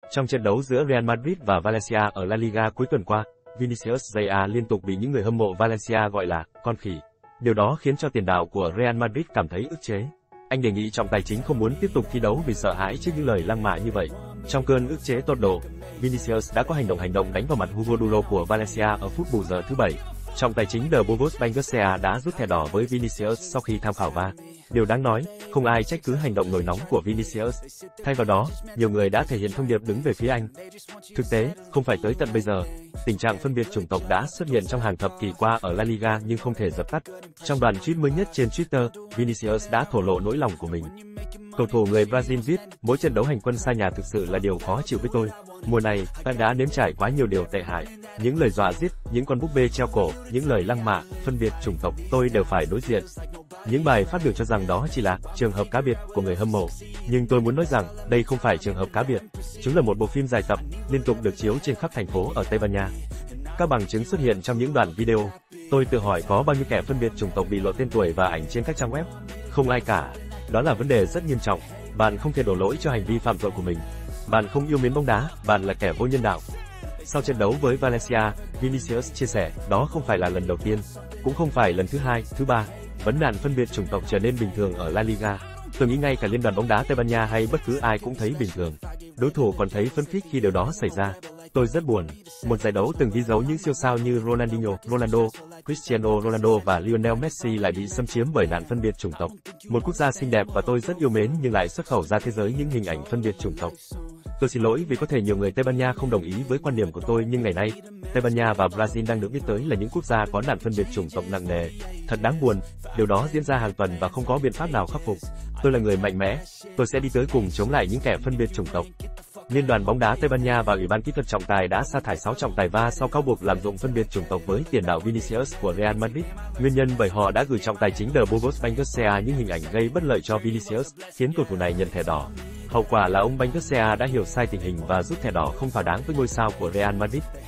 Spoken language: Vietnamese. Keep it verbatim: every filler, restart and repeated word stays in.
Trong trận đấu giữa Real Madrid và Valencia ở La Liga cuối tuần qua, Vinicius Junior liên tục bị những người hâm mộ Valencia gọi là con khỉ. Điều đó khiến cho tiền đạo của Real Madrid cảm thấy ức chế. Anh đề nghị trọng tài chính không muốn tiếp tục thi đấu vì sợ hãi trước những lời lăng mạ như vậy. Trong cơn ức chế tột độ, Vinicius đã có hành động hành động đánh vào mặt Hugo Duro của Valencia ở phút bù giờ thứ bảy. Trọng tài chính De Bovos Bengoechea đã rút thẻ đỏ với Vinicius sau khi tham khảo va. Điều đáng nói, không ai trách cứ hành động nổi nóng của Vinicius. Thay vào đó, nhiều người đã thể hiện thông điệp đứng về phía anh. Thực tế, không phải tới tận bây giờ, tình trạng phân biệt chủng tộc đã xuất hiện trong hàng thập kỷ qua ở La Liga nhưng không thể dập tắt. Trong đoạn tweet mới nhất trên Twitter, Vinicius đã thổ lộ nỗi lòng của mình. Cầu thủ người Brazil viết, mỗi trận đấu hành quân xa nhà thực sự là điều khó chịu với tôi. Mùa này, ta đã nếm trải quá nhiều điều tệ hại. Những lời dọa giết, những con búp bê treo cổ, những lời lăng mạ, phân biệt chủng tộc, tôi đều phải đối diện. Những bài phát biểu cho rằng đó chỉ là trường hợp cá biệt của người hâm mộ. Nhưng tôi muốn nói rằng, đây không phải trường hợp cá biệt. Chúng là một bộ phim dài tập, liên tục được chiếu trên khắp thành phố ở Tây Ban Nha. Các bằng chứng xuất hiện trong những đoạn video. Tôi tự hỏi có bao nhiêu kẻ phân biệt chủng tộc bị lộ tên tuổi và ảnh trên các trang web? Không ai cả. Đó là vấn đề rất nghiêm trọng. Bạn không thể đổ lỗi cho hành vi phạm tội của mình. Bạn không yêu mến bóng đá, bạn là kẻ vô nhân đạo. Sau trận đấu với Valencia, Vinicius chia sẻ, đó không phải là lần đầu tiên, cũng không phải lần thứ hai, thứ ba. Vấn nạn phân biệt chủng tộc trở nên bình thường ở La Liga. Tôi nghĩ ngay cả Liên đoàn bóng đá Tây Ban Nha hay bất cứ ai cũng thấy bình thường. Đối thủ còn thấy phấn khích khi điều đó xảy ra. Tôi rất buồn. Một giải đấu từng ghi dấu những siêu sao như Ronaldinho, Ronaldo, Cristiano Ronaldo và Lionel Messi lại bị xâm chiếm bởi nạn phân biệt chủng tộc. Một quốc gia xinh đẹp và tôi rất yêu mến nhưng lại xuất khẩu ra thế giới những hình ảnh phân biệt chủng tộc. Tôi xin lỗi vì có thể nhiều người Tây Ban Nha không đồng ý với quan điểm của tôi nhưng ngày nay, Tây Ban Nha và Brazil đang được biết tới là những quốc gia có nạn phân biệt chủng tộc nặng nề. Thật đáng buồn, điều đó diễn ra hàng tuần và không có biện pháp nào khắc phục. Tôi là người mạnh mẽ, tôi sẽ đi tới cùng chống lại những kẻ phân biệt chủng tộc. Liên đoàn bóng đá Tây Ban Nha và Ủy ban kỹ thuật trọng tài đã sa thải sáu trọng tài va sau cáo buộc lạm dụng phân biệt chủng tộc với tiền đạo Vinicius của Real Madrid. Nguyên nhân bởi họ đã gửi trọng tài chính De Bovos Bengoechea những hình ảnh gây bất lợi cho Vinicius, khiến cầu thủ này nhận thẻ đỏ. Hậu quả là ông Bengoechea đã hiểu sai tình hình và rút thẻ đỏ không thỏa đáng với ngôi sao của Real Madrid.